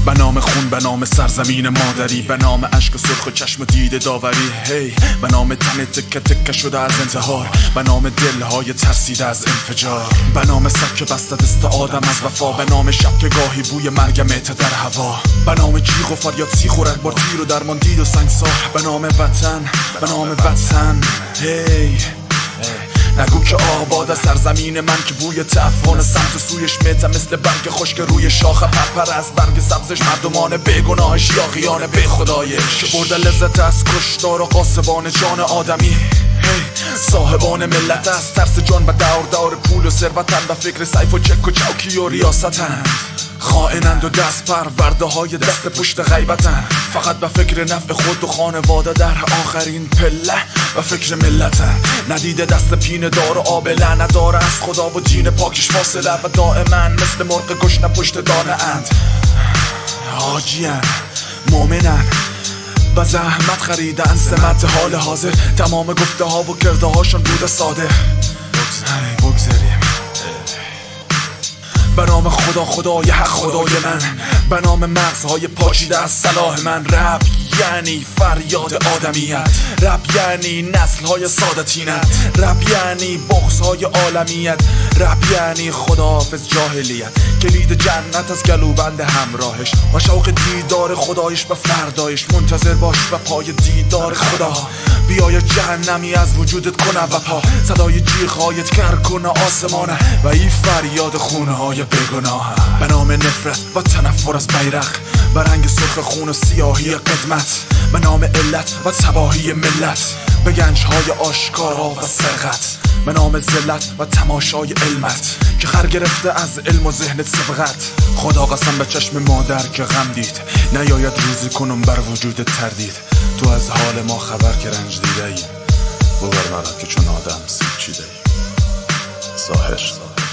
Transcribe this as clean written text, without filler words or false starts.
به نام خون، به نام سرزمین مادری، به نام اشک سرخ و چشم و دیده داوری، هی به نام تن تکه تکه شده از انتحار، به نام دلهای ترسیده از انفجار، به نام سبک بسته دست آدم از وفا، به نام شب که گاهی بوی مرگ میته در هوا، به نام جیغ و فریاد سیخ و رگبار تیر و درمان دید و سنگسار، به نام وطن، به نام وطن، هی نگو که آباد سرزمین من که بوی تعفن سمت سویش میته مثل برگ خشک روی شاخه پرپر از برگ سبزش، مردمان بیگناهش یاغیان بی خدایش که برده لذت از کشتار و قاسبان جان آدمی، صاحبان ملت از ترس جان و دور پول و ثروتن و فکر سیف و چک و چوکی و ریاستن، خائنند و دست پرورده های دست پشت غیبتن، فقط به فکر نفع خود و خانواده در آخرین پله و فکر ملتن، ندیده دست پینه دار و آبله نداره از خدا و دین پاکش فاصله و دائما مثل مرغ گشنه پشت دانه اند، حاجیان مؤمنن با زحمت خریدن سمت حال حاضر، تمام گفته ها و کرده هاشون بوده ساده، بگذاریم به نام خدا، خدای حق خدای من، به نام مغزهای پاشیده از صلاح من، رپ یعنی فریاد آدمیت، رپ یعنی نسلهای سادتینت، رپ یعنی بغضهای عالمیت، رپ یعنی خداحافظ جاهلیت، کلید جنت از گلوبند همراهش و شوق دیدار خدایش به فردایش، منتظر باش و پای دیدار خدا بیای جهنمی از وجودت کنه و پا صدای جیغهایت کر کنه آسمانه و این فریاد خونه های بگناه، به نام نفرت و تنفر از بیرق و رنگ سرخ خون و سیاهی قدمت، به نام علت و تباهی ملت، به گنجهای آشکارا و سرقت، به نام ذلت و تماشای علمت که خر گرفته از علم و ذهنت سبقت، خدا قسم به چشم مادر که غم دید نیاید روزی کنم بر وجود تردید، تو از حال ما خبر که رنج دیده ای ببر مرا که چون آدم سیب چیده ای. ظاهر